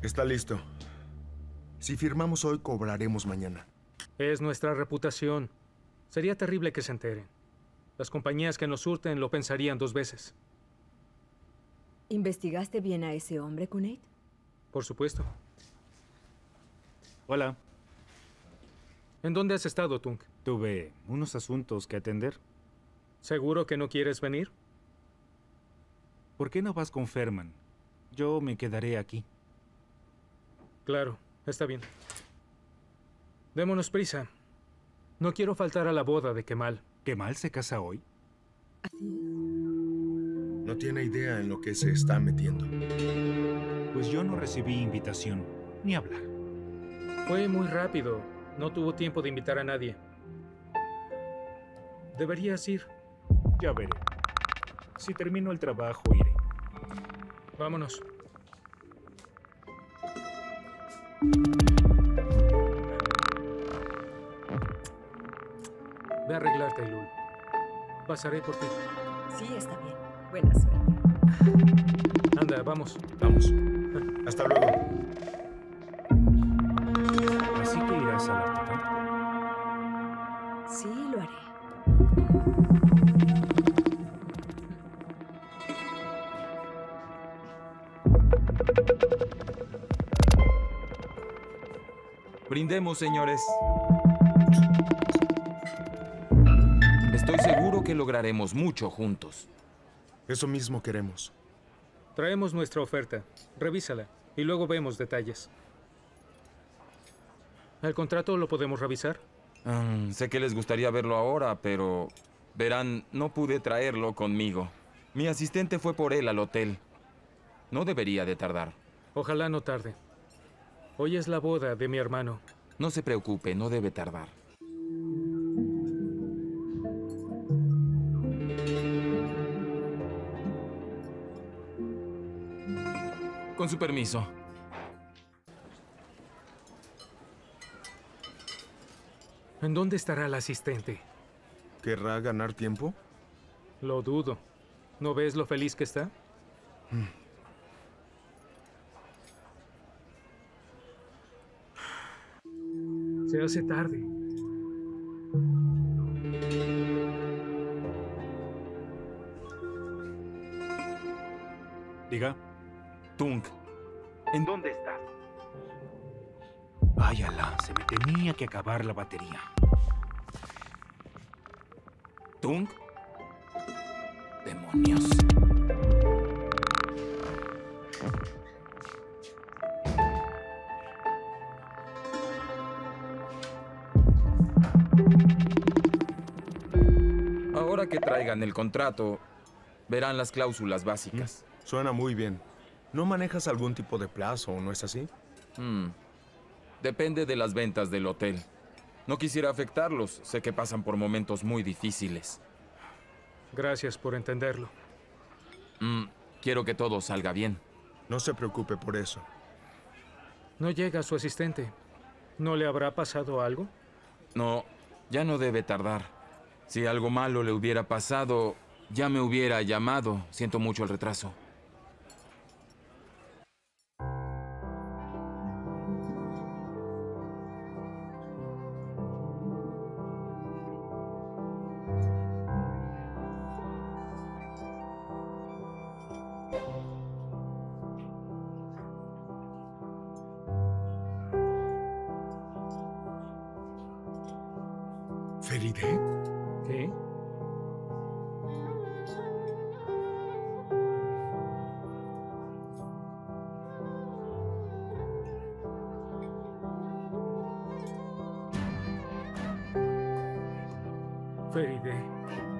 Está listo. Si firmamos hoy, cobraremos mañana. Es nuestra reputación. Sería terrible que se enteren. Las compañías que nos surten lo pensarían 2 veces. ¿Investigaste bien a ese hombre, Kunate? Por supuesto. Hola. ¿En dónde has estado, Tunk? Tuve unos asuntos que atender. ¿Seguro que no quieres venir? ¿Por qué no vas con Ferman? Yo me quedaré aquí. Claro, está bien. Démonos prisa. No quiero faltar a la boda de Kemal. ¿Kemal se casa hoy? Así es. No tiene idea en lo que se está metiendo. Pues yo no recibí invitación, ni hablar. Fue muy rápido. No tuvo tiempo de invitar a nadie. Deberías ir. Ya veré. Si termino el trabajo, iré. Vámonos. Ve a arreglarte, Lul. Pasaré por ti. Sí, está bien. Buena suerte. Anda, vamos. Vamos. Hasta luego. ¿Así que irás a la boda? Sí, lo haré. Brindemos, señores. Estoy seguro que lograremos mucho juntos. Eso mismo queremos. Traemos nuestra oferta. Revísala y luego vemos detalles. ¿El contrato lo podemos revisar? Sé que les gustaría verlo ahora, pero... Verán, no pude traerlo conmigo. Mi asistente fue por él al hotel. No debería de tardar. Ojalá no tarde. Hoy es la boda de mi hermano. No se preocupe, no debe tardar. Con su permiso. ¿En dónde estará el asistente? ¿Querrá ganar tiempo? Lo dudo. ¿No ves lo feliz que está? Se hace tarde. Diga. Tunk, ¿en dónde estás? Váyala, se me tenía que acabar la batería. ¿Tunk? Demonios. Ahora que traigan el contrato, verán las cláusulas básicas. Suena muy bien. ¿No manejas algún tipo de plazo, no es así? Depende de las ventas del hotel. No quisiera afectarlos. Sé que pasan por momentos muy difíciles. Gracias por entenderlo. Quiero que todo salga bien. No se preocupe por eso. No llega su asistente. ¿No le habrá pasado algo? No, ya no debe tardar. Si algo malo le hubiera pasado, ya me hubiera llamado. Siento mucho el retraso. ¿Feride? ¿Qué? Feride.